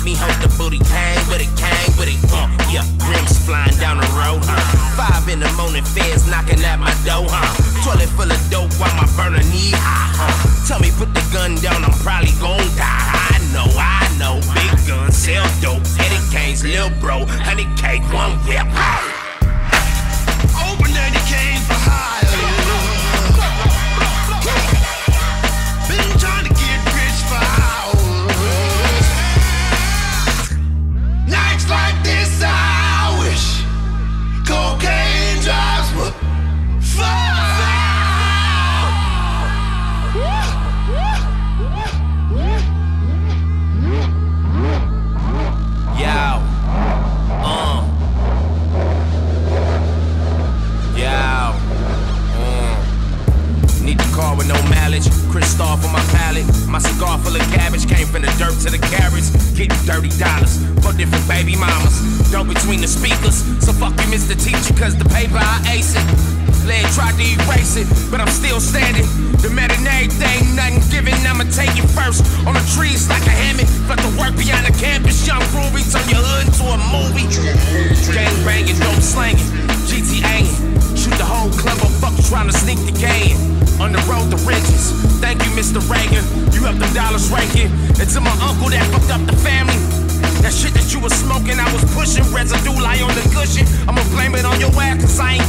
let me hold the booty. Hang with it, yeah, rims flying down the road, 5 in the morning, feds knocking at my door, Toilet full of dope while my burner knee high, Tell me put the gun down, I'm probably gon' die. I know, big gun, sell dope, Eddie Kane's lil' bro, honey cake, one whip. Open Eddie Kane for hire. Been trying to get rich for hours. Nights like this, I wish cocaine drives were fun. Need the car with no mileage, crystal for my palate. My cigar full of cabbage, came from the dirt to the carrots. Getting $30 for different baby mamas. Dope between the speakers, so fuck you, Mr. Teacher, cause the paper I ace it. Lead tried to erase it, but I'm still standing. The matinee thing, nothing given, I'ma take it first. On the trees like a hammock, flood the work beyond the campus. Young Ruby, turn your hood into a movie. Gang banging, dope slanging, GTAing. Shoot the whole club of fuckers trying to sneak the game. On the road to riches, thank you, Mr. Reagan. You helped them dollars raking. And to my uncle that fucked up the family. That shit that you was smoking, I was pushing. Residue lie on the cushion. I'ma blame it on your ass, cause I ain't